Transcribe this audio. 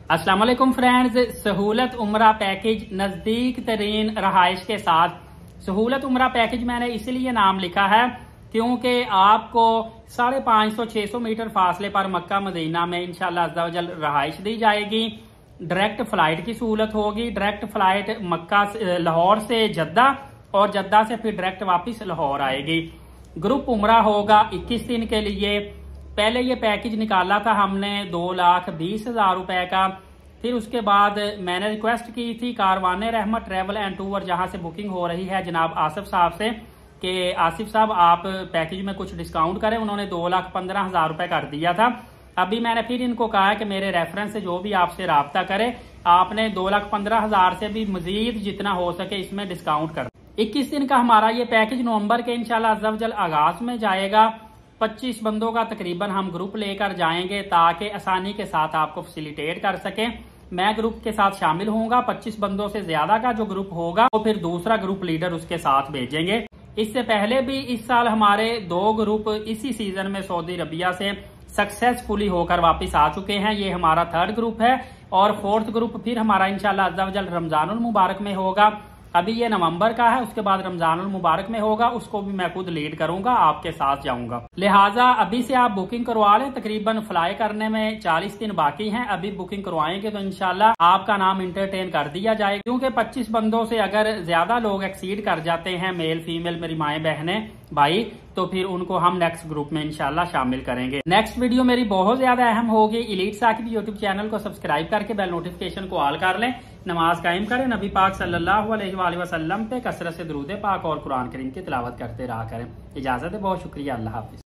अस्सलाम वालेकुम फ्रेंड्स, सहूलत उम्रा पैकेज नजदीक तरीन रहाइश के साथ। सहूलत उम्रा पैकेज मैंने इसलिए नाम लिखा है क्योंकि आपको 550-600 मीटर फासले पर मक्का मदीना में इंशाअल्लाह अज़्ज़ा वजल रहाइश दी जाएगी। डायरेक्ट फ्लाइट की सहूलत होगी। डायरेक्ट फ्लाइट मक्का लाहौर से जद्दा और जद्दा से फिर डायरेक्ट वापस लाहौर आएगी। ग्रुप उम्रा होगा 21 दिन के लिए। पहले ये पैकेज निकाला था हमने 2,20,000 रुपए का। फिर उसके बाद मैंने रिक्वेस्ट की थी कारवाने रहमत ट्रैवल एंड टूर, जहां से बुकिंग हो रही है, जनाब आसिफ साहब से कि आसिफ साहब आप पैकेज में कुछ डिस्काउंट करें। उन्होंने 2,15,000 रुपए कर दिया था। अभी मैंने फिर इनको कहा है कि मेरे रेफरेंस से जो भी आपसे राब्ता करे, आपने 2,15,000 से भी मजीद जितना हो सके इसमें डिस्काउंट कर। 21 दिन का हमारा ये पैकेज नवंबर के इंशाल्लाह अज़्ज़ा वजल आगाज में जाएगा। 25 बंदों का तकरीबन हम ग्रुप लेकर जाएंगे ताकि आसानी के साथ आपको फैसिलिटेट कर सकें। मैं ग्रुप के साथ शामिल होऊंगा। 25 बंदों से ज्यादा का जो ग्रुप होगा तो फिर दूसरा ग्रुप लीडर उसके साथ भेजेंगे। इससे पहले भी इस साल हमारे 2 ग्रुप इसी सीजन में सऊदी अरबिया से सक्सेसफुली होकर वापस आ चुके हैं। ये हमारा 3rd ग्रुप है और 4th ग्रुप फिर हमारा इंशाल्लाह अज़्ज़ा वजल रमजानुल मुबारक में होगा। अभी ये नवंबर का है, उसके बाद रमजानुल मुबारक में होगा। उसको भी मैं खुद लीड करूंगा, आपके साथ जाऊंगा। लिहाजा अभी से आप बुकिंग करवा लें। तकरीबन फ्लाई करने में 40 दिन बाकी हैं। अभी बुकिंग करवाएंगे तो इंशाल्लाह आपका नाम इंटरटेन कर दिया जाएगा। क्योंकि 25 बंदों से अगर ज्यादा लोग एक्सीड कर जाते हैं, मेल फीमेल मेरी माएँ बहनें भाई, तो फिर उनको हम नेक्स्ट ग्रुप में इंशाल्लाह शामिल करेंगे। नेक्स्ट वीडियो मेरी बहुत ज्यादा अहम होगी। इलीट साकिब यूट्यूब चैनल को सब्सक्राइब करके बेल नोटिफिकेशन को ऑल कर लें। नमाज कायम करें। नबी पाक सल्लल्लाहु अलैहि वसल्लम पे कसरत से दुरूद पाक और कुरान करीम की तिलावत करते रहा करें। इजाजत है, बहुत शुक्रिया। अल्लाह हाफिज।